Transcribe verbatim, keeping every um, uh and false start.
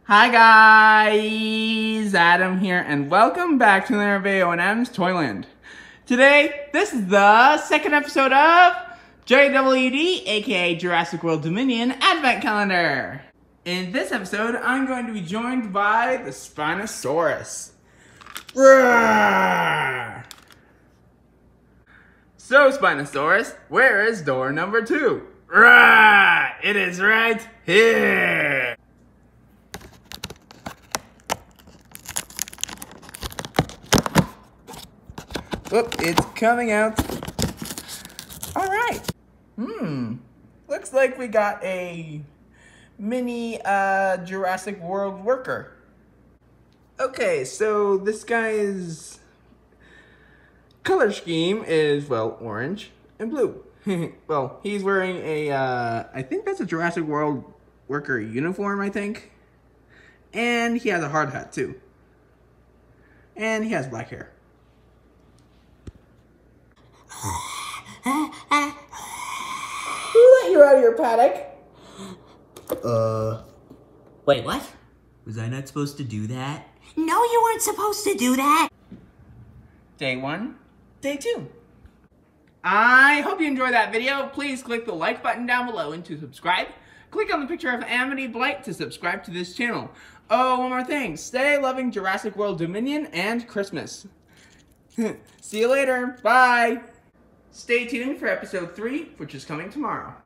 Hi guys, Adam here, and welcome back to another video in Adam's Toyland. Today, this is the second episode of J W D, aka Jurassic World Dominion Advent Calendar. In this episode, I'm going to be joined by the Spinosaurus. Roar! So Spinosaurus, where is door number two? Roar! It is right here! Whoop, it's coming out. All right. Hmm. Looks like we got a mini uh, Jurassic World worker. Okay, so this guy's color scheme is, well, orange and blue. Well, he's wearing a, uh, I think that's a Jurassic World worker uniform, I think. And he has a hard hat, too. And he has black hair. Who let you out of your paddock? Uh... Wait, what? Was I not supposed to do that? No, you weren't supposed to do that. Day one, day two. I hope you enjoyed that video. Please click the like button down below and to subscribe. Click on the picture of Amity Blight to subscribe to this channel. Oh, one more thing. Stay loving Jurassic World Dominion and Christmas. See you later. Bye. Stay tuned for episode three, which is coming tomorrow.